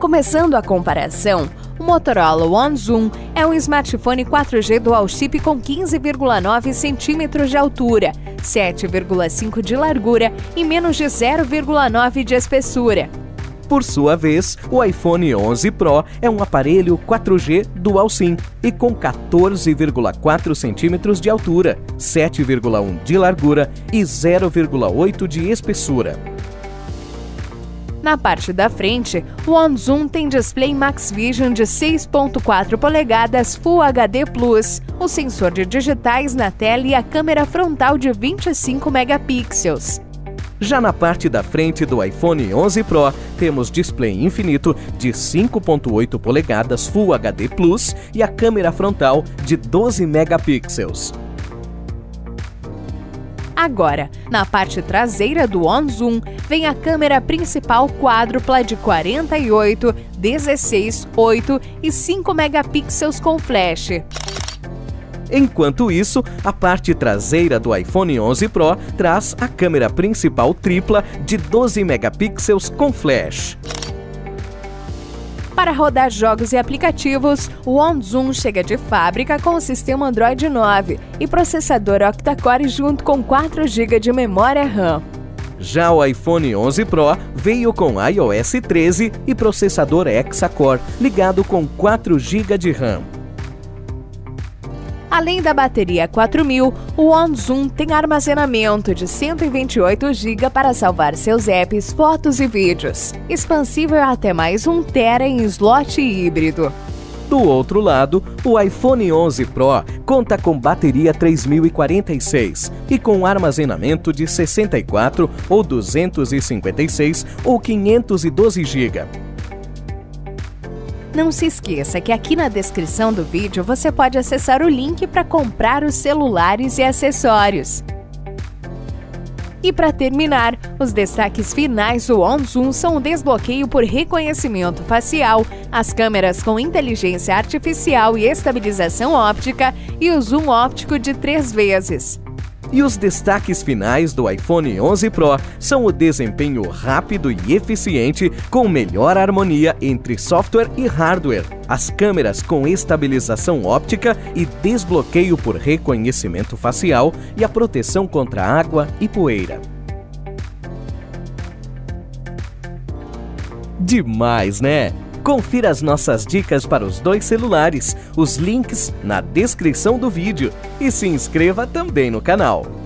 Começando a comparação, o Motorola One Zoom é um smartphone 4G dual chip com 15,9 centímetros de altura, 7,5 de largura e menos de 0,9 de espessura. Por sua vez, o iPhone 11 Pro é um aparelho 4G Dual SIM e com 14,4 centímetros de altura, 7,1 de largura e 0,8 de espessura. Na parte da frente, o One Zoom tem display Max Vision de 6,4 polegadas Full HD+, o sensor de digitais na tela e a câmera frontal de 25 megapixels. Já na parte da frente do iPhone 11 Pro, temos display infinito de 5,8 polegadas Full HD+, e a câmera frontal de 12 megapixels. Agora, na parte traseira do One Zoom, vem a câmera principal quádrupla de 48, 16, 8 e 5 megapixels com flash. Enquanto isso, a parte traseira do iPhone 11 Pro traz a câmera principal tripla de 12 megapixels com flash. Para rodar jogos e aplicativos, o One Zoom chega de fábrica com o sistema Android 9 e processador octa-core junto com 4 GB de memória RAM. Já o iPhone 11 Pro veio com iOS 13 e processador hexa-core ligado com 4 GB de RAM. Além da bateria 4000, o One Zoom tem armazenamento de 128 GB para salvar seus apps, fotos e vídeos. Expansível até mais 1 TB em slot híbrido. Do outro lado, o iPhone 11 Pro conta com bateria 3046 e com armazenamento de 64 ou 256 ou 512 GB. Não se esqueça que aqui na descrição do vídeo você pode acessar o link para comprar os celulares e acessórios. E para terminar, os destaques finais do One Zoom são o desbloqueio por reconhecimento facial, as câmeras com inteligência artificial e estabilização óptica e o zoom óptico de 3 vezes. E os destaques finais do iPhone 11 Pro são o desempenho rápido e eficiente com melhor harmonia entre software e hardware, as câmeras com estabilização óptica e desbloqueio por reconhecimento facial e a proteção contra água e poeira. Demais, né? Confira as nossas dicas para os 2 celulares, os links na descrição do vídeo e se inscreva também no canal.